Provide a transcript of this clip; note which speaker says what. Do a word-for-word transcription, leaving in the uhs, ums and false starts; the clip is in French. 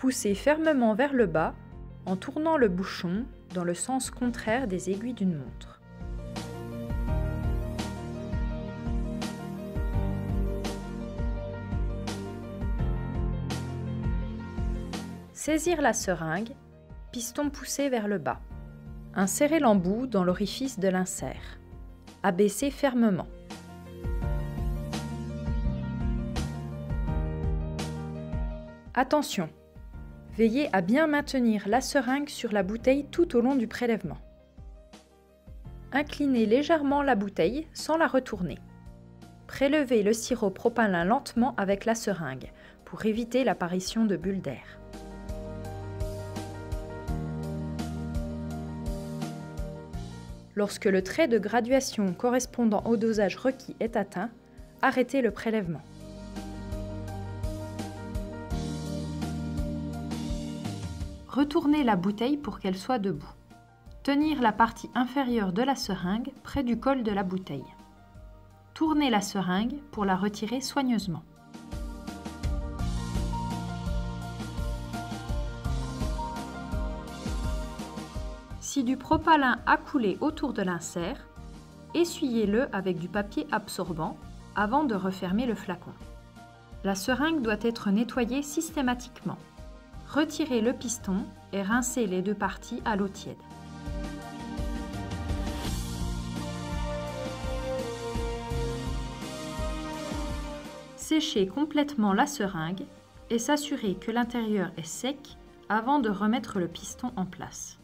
Speaker 1: Poussez fermement vers le bas en tournant le bouchon dans le sens contraire des aiguilles d'une montre. Saisir la seringue, piston poussé vers le bas. Insérer l'embout dans l'orifice de l'insert. Abaisser fermement. Attention! Veillez à bien maintenir la seringue sur la bouteille tout au long du prélèvement. Inclinez légèrement la bouteille sans la retourner. Prélevez le sirop propalin lentement avec la seringue pour éviter l'apparition de bulles d'air. Lorsque le trait de graduation correspondant au dosage requis est atteint, arrêtez le prélèvement. Retournez la bouteille pour qu'elle soit debout. Tenir la partie inférieure de la seringue près du col de la bouteille. Tournez la seringue pour la retirer soigneusement. Si du propalin a coulé autour de l'insert, essuyez-le avec du papier absorbant avant de refermer le flacon. La seringue doit être nettoyée systématiquement. Retirez le piston et rincez les deux parties à l'eau tiède. Séchez complètement la seringue et s'assurer que l'intérieur est sec avant de remettre le piston en place.